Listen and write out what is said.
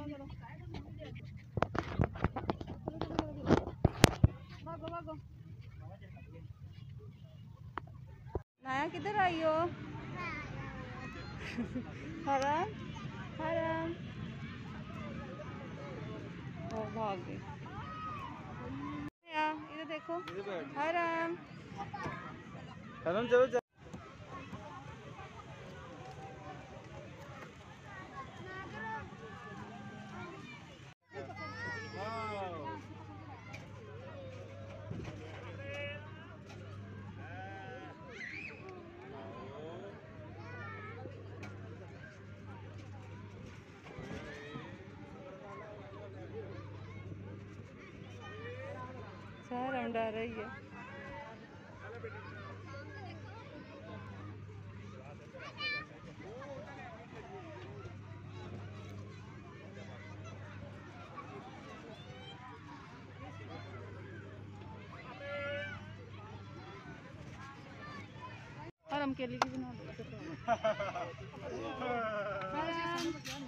नाया किधर आई हो? हरम हरम ओ भाग गई। इधर देखो हरम हरम चलो हरम डर रही है। हरम के लिए बना लो।